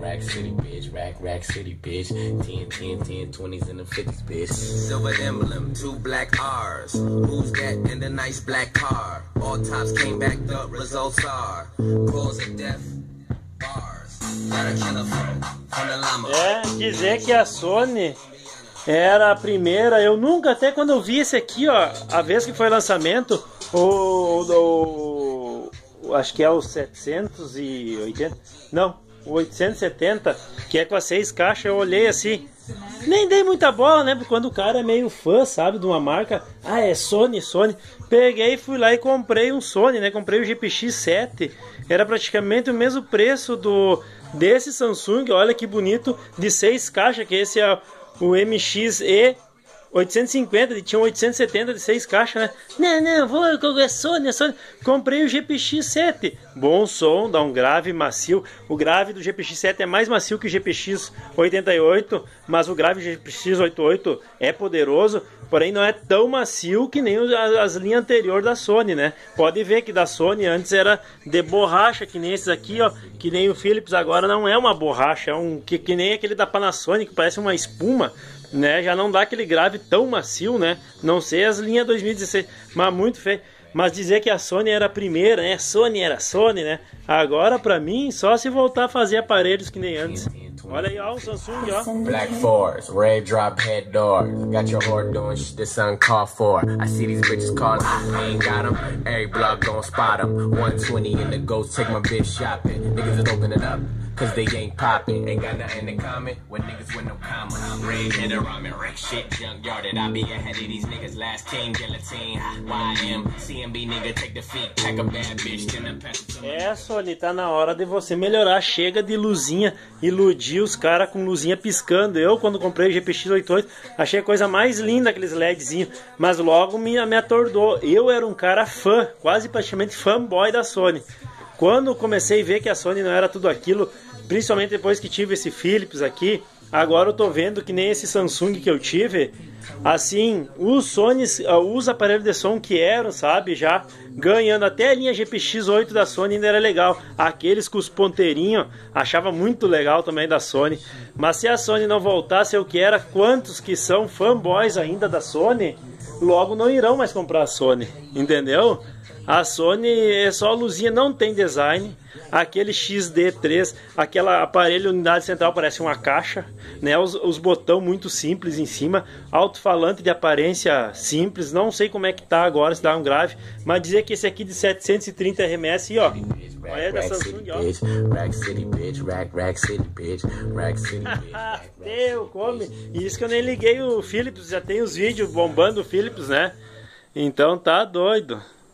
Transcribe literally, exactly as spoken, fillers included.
Rack City, bitch. Rack, Rack City, bitch. ten, ten, ten, twenties and the fifties, bitch. Silver emblem, two black R's. Who's that in the nice black car? All tops came back up, results are cause of death, bars. Got a killer from, from the llama. É, dizer que a Sony era a primeira, eu nunca, até quando eu vi esse aqui, ó, a vez que foi lançamento, o, o, o acho que é o setecentos e oitenta, não, o oitocentos e setenta, que é com as seis caixas, eu olhei assim, nem dei muita bola, né, porque quando o cara é meio fã, sabe, de uma marca, ah, é Sony, Sony, peguei, fui lá e comprei um Sony, né, comprei o G P X sete, era praticamente o mesmo preço do, desse Samsung, olha que bonito, de seis caixas, que esse é o M X E oitocentos e cinquenta, ele tinha um oitocentos e setenta de seis caixas, né? Não, não, vou, é Sony, é Sony. Comprei o G P X sete. Bom som, dá um grave macio. O grave do G P X sete é mais macio que o G P X oitenta e oito, mas o grave do G P X oitenta e oito é poderoso, porém não é tão macio que nem as linhas anteriores da Sony, né? Pode ver que da Sony antes era de borracha, que nem esses aqui, ó, que nem o Philips agora não é uma borracha, é um que, que nem aquele da Panasonic, que parece uma espuma, né? Já não dá aquele grave tão macio, né? Não sei as linhas dois mil e dezesseis, mas muito feio. Mas dizer que a Sony era a primeira, né? Sony era Sony, né? Agora, pra mim, só se voltar a fazer aparelhos que nem antes. Olha aí, ó, o Samsung, ó. Black Force, red drop head doors. Got your whore doing shit this uncalled for. I see these bitches calling, I ain't got them. Every block gon' spot them. one twenty in the ghost, take my bitch shopping. Niggas just open it up, cause they ain't popping. Ain't got nothing in common with niggas with no commas. Red hit around me, wreck shit, junkyarded. I be ahead of these niggas, last king, guillotine. Y M, C M B nigga, take the feet. Pack a bad bitch, then the pass. É, Sony, tá na hora de você melhorar. Chega de luzinha, iludir os caras com luzinha piscando. Eu, quando comprei o G P X oitenta e oito, achei a coisa mais linda, aqueles LEDzinhos. Mas logo me, me atordou. Eu era um cara fã, quase praticamente fanboy da Sony. Quando comecei a ver que a Sony não era tudo aquilo, principalmente depois que tive esse Philips aqui, agora eu tô vendo que nem esse Samsung que eu tive, assim, os Sony, os aparelhos de som que eram, sabe, já ganhando, até a linha G P X oito da Sony ainda era legal, aqueles com os ponteirinhos, achava muito legal também da Sony, mas se a Sony não voltasse ao que era, quantos que são fanboys ainda da Sony, logo não irão mais comprar a Sony, entendeu? A Sony é só luzinha, não tem design. Aquele X D três, aquele aparelho unidade central parece uma caixa, né? Os, os botões muito simples em cima, alto-falante de aparência simples, não sei como é que tá agora, se dá um grave, mas dizer que esse aqui de setecentos e trinta R M S, ó, olha da Samsung, ó. Rack City, bitch, rack, rack city, bitch, rack city, bitch. Meu, come. E isso que eu nem liguei o Philips, já tem os vídeos bombando o Philips, né? Então tá doido.